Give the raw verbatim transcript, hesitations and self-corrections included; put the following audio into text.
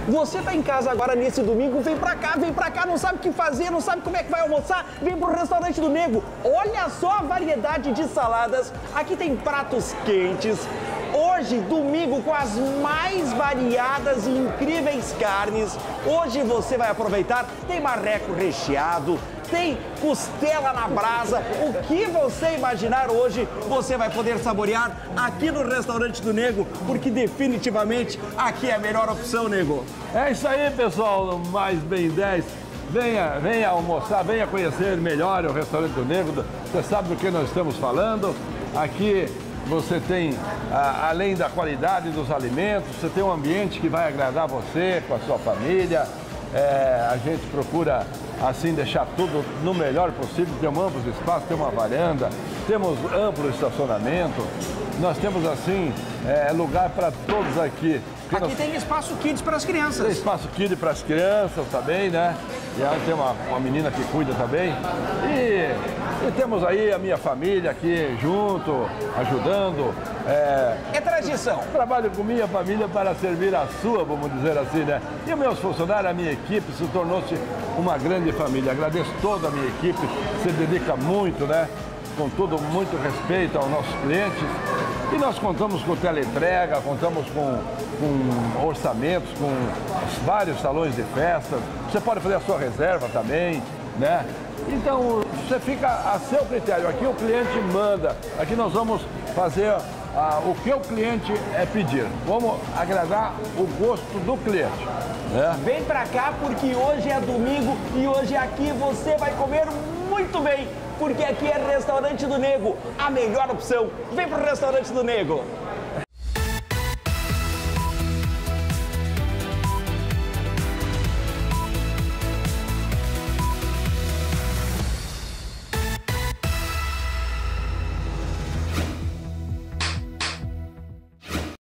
Você tá em casa agora nesse domingo, vem pra cá, vem pra cá, não sabe o que fazer, não sabe como é que vai almoçar, vem pro restaurante do Nego. Olha só a variedade de saladas, aqui tem pratos quentes. Hoje, domingo, com as mais variadas e incríveis carnes. Hoje você vai aproveitar, tem marreco recheado, tem costela na brasa. O que você imaginar hoje, você vai poder saborear aqui no restaurante do Nego, porque definitivamente aqui é a melhor opção, Nego. É isso aí, pessoal, no Mais Bem dez. Venha, venha almoçar, venha conhecer melhor o restaurante do Nego. Você sabe do que nós estamos falando. Aqui você tem, a, além da qualidade dos alimentos, você tem um ambiente que vai agradar você, com a sua família. É, a gente procura, assim, deixar tudo no melhor possível. Temos amplos espaços, temos uma varanda, temos amplo estacionamento. Nós temos, assim, é, lugar para todos aqui. Aqui nós... tem espaço kids para as crianças. Tem espaço kids para as crianças também, né? E aí tem uma, uma menina que cuida também. E, e temos aí a minha família aqui junto, ajudando. É, é tradição. Trabalho com minha família para servir a sua, vamos dizer assim, né? E os meus funcionários, a minha equipe, se tornou-se uma grande família. Agradeço toda a minha equipe, se dedica muito, né? Com todo muito respeito aos nossos clientes. E nós contamos com teleentrega, contamos com, com orçamentos, com vários salões de festas. Você pode fazer a sua reserva também, né? Então, você fica a seu critério. Aqui o cliente manda. Aqui nós vamos fazer ah, o que o cliente é pedir. Vamos agradar o gosto do cliente, né? Vem pra cá porque hoje é domingo e hoje aqui você vai comer muito bem. Porque aqui é Restaurante do Nego, a melhor opção. Vem pro Restaurante do Nego.